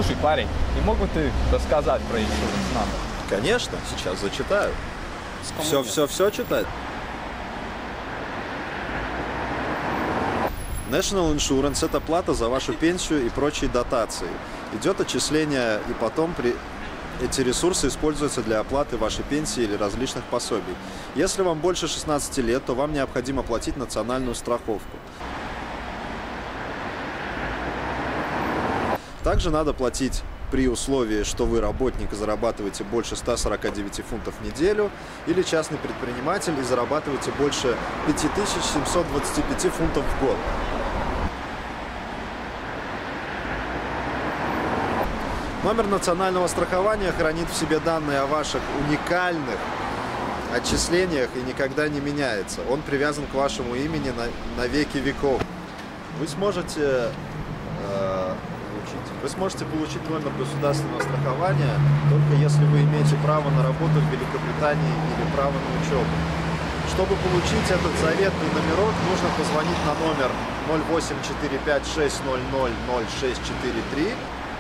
Слушай, парень, не мог бы ты рассказать про Insurance Number? Конечно, сейчас зачитаю. Все читать. National Insurance – это плата за вашу пенсию и прочие дотации. Идет отчисление, и потом эти ресурсы используются для оплаты вашей пенсии или различных пособий. Если вам больше 16 лет, то вам необходимо платить национальную страховку. Также надо платить при условии, что вы работник и зарабатываете больше 149 фунтов в неделю, или частный предприниматель и зарабатываете больше 5725 фунтов в год. Номер национального страхования хранит в себе данные о ваших уникальных отчислениях и никогда не меняется. Он привязан к вашему имени на веки веков. Вы сможете получить номер государственного страхования только если вы имеете право на работу в Великобритании или право на учебу. Чтобы получить этот заветный номерок, нужно позвонить на номер 084560000643.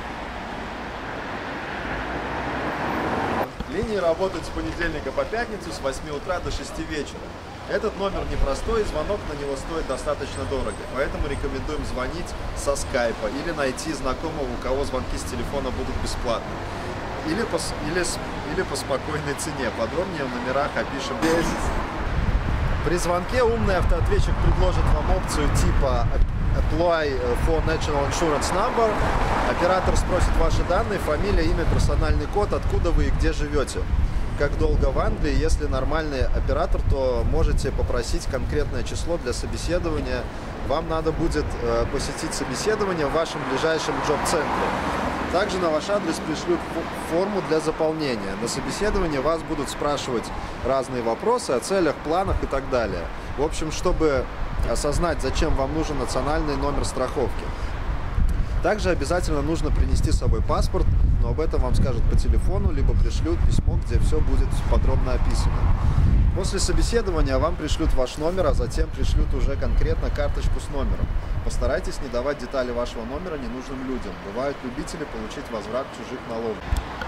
Линии работают с понедельника по пятницу с 8 утра до 6 вечера. Этот номер непростой, и звонок на него стоит достаточно дорого, поэтому рекомендуем звонить со скайпа или найти знакомого, у кого звонки с телефона будут бесплатны. Или по спокойной цене. Подробнее в номерах опишем здесь. При звонке умный автоответчик предложит вам опцию типа Apply for National Insurance Number. Оператор спросит ваши данные, фамилия, имя, персональный код, откуда вы и где живете. Как долго в Англии, если нормальный оператор, то можете попросить конкретное число для собеседования. Вам надо будет посетить собеседование в вашем ближайшем джоб-центре. Также на ваш адрес пришлют форму для заполнения. На собеседовании вас будут спрашивать разные вопросы о целях, планах и так далее. В общем, чтобы осознать, зачем вам нужен национальный номер страховки. Также обязательно нужно принести с собой паспорт, но об этом вам скажут по телефону, либо пришлют письмо, где все будет подробно описано. После собеседования вам пришлют ваш номер, а затем пришлют уже конкретно карточку с номером. Постарайтесь не давать детали вашего номера ненужным людям. Бывают любители получить возврат чужих налогов.